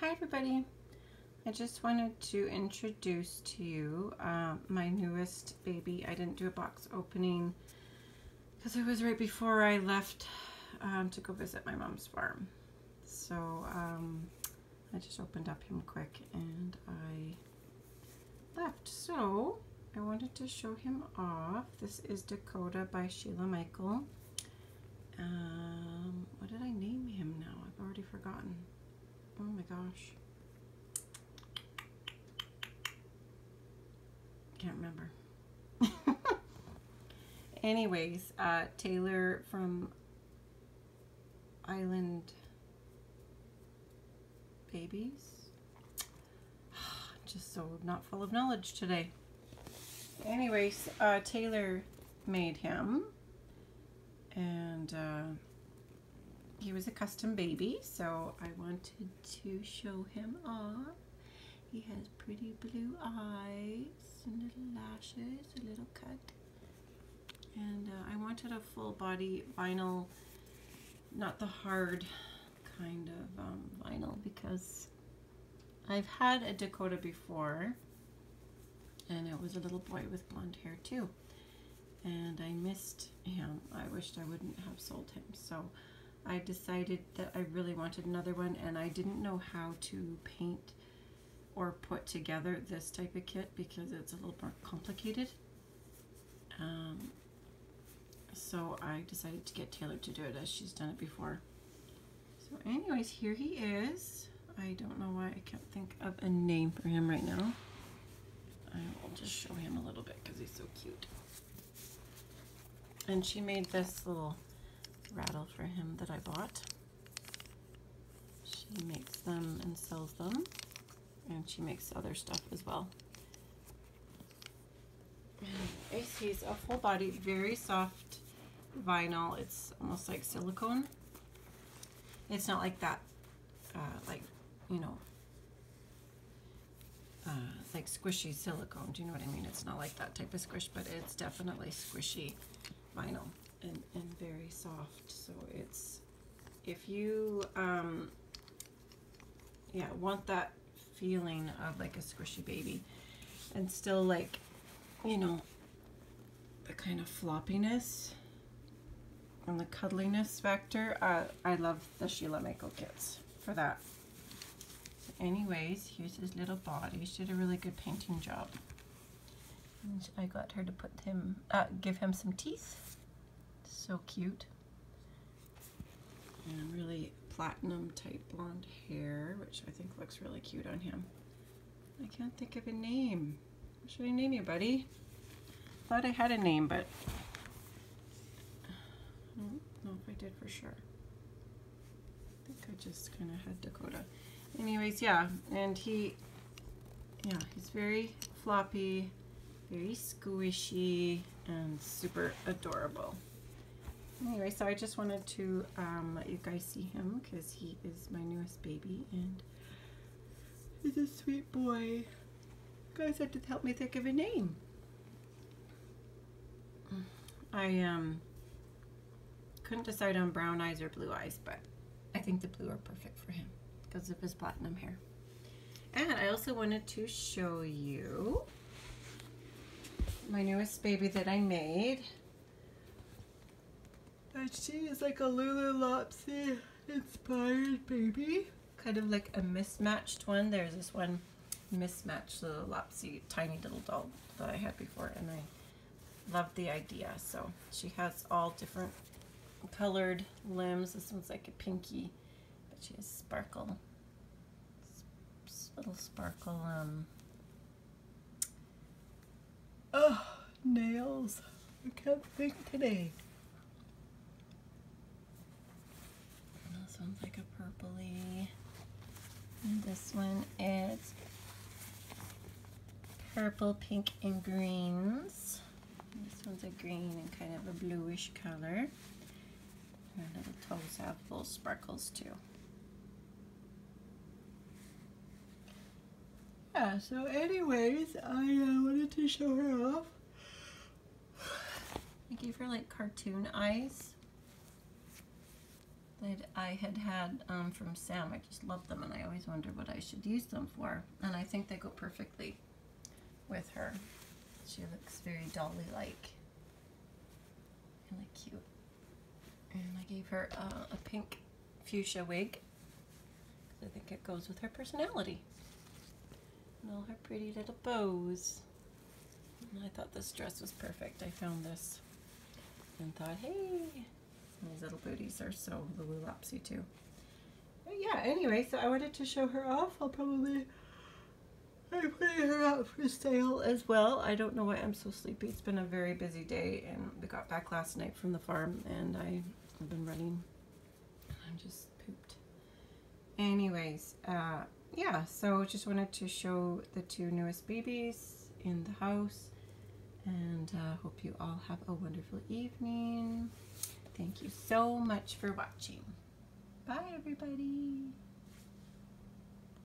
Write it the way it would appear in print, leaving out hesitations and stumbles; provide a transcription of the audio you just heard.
Hi everybody. I just wanted to introduce to you my newest baby. I didn't do a box opening because it was right before I left to go visit my mom's farm. So I just opened up him quick and I left. So I wanted to show him off. This is Dakota by Sheila Michael. What did I name him now? I've already forgotten. Oh my gosh. Can't remember. Anyways, Taylor from Island Babies. Just so not full of knowledge today. Anyways, Taylor made him, and he was a custom baby, so I wanted to show him off. He has pretty blue eyes and little lashes, a little cut. And I wanted a full body vinyl, not the hard kind of vinyl, because I've had a Dakota before, and it was a little boy with blonde hair too. And I missed him. I wished I wouldn't have sold him. So I decided that I really wanted another one, and I didn't know how to paint or put together this type of kit because it's a little more complicated. So I decided to get Taylor to do it as she's done it before. So anyways, here he is. I don't know why I can't think of a name for him right now. I will just show him a little bit because he's so cute. And she made this little rattle for him that I bought. She makes them and sells them, and she makes other stuff as well. Anyways, he's a full body, very soft vinyl. It's almost like silicone. It's not like that, like, you know, like squishy silicone. Do you know what I mean? It's not like that type of squish, but it's definitely squishy vinyl and very soft. So it's, if you yeah, want that feeling of like a squishy baby and still, like, you know, the kind of floppiness and the cuddliness factor, I love the Sheila Michael kits for that. So anyways, here's his little body. She did a really good painting job. And I got her to put him, give him some teeth. So cute. And really platinum type blonde hair, which I think looks really cute on him. I can't think of a name. What should I name you, buddy? Thought I had a name, but I don't know if I did for sure. I think I just kind of had Dakota. Anyways, yeah, and he's very floppy, very squishy, and super adorable. Anyway, so I just wanted to let you guys see him because he is my newest baby, and he's a sweet boy. You guys had to help me think of a name. I couldn't decide on brown eyes or blue eyes, but I think the blue are perfect for him because of his platinum hair. And I also wanted to show you my newest baby that I made. And she is like a Lulu Lopsy inspired baby. Kind of like a mismatched one. There's this one mismatched little Lopsy, tiny little doll that I had before, and I loved the idea. So she has all different colored limbs. This one's like a pinky, but she has sparkle, little sparkle nails. I can't think today. And this one's like a purpley, and this one is purple, pink, and greens. This one's a green and kind of a bluish color. Her little toes have little sparkles too. Yeah, so anyways, I wanted to show her off. I gave her like cartoon eyes. that I had from Sam. I just love them, and I always wonder what I should use them for. And I think they go perfectly with her. She looks very dolly-like. Really cute. And I gave her a pink fuchsia wig. I think it goes with her personality. And all her pretty little bows. And I thought this dress was perfect. I found this and thought, hey, these little booties are so Lululapsy too. But yeah, anyway, so I wanted to show her off. I'll probably be putting her out for sale as well. I don't know why I'm so sleepy. It's been a very busy day, and we got back last night from the farm, and I've been running. I'm just pooped. Anyways, yeah, so just wanted to show the two newest babies in the house, and hope you all have a wonderful evening. Thank you so much for watching. Bye, everybody.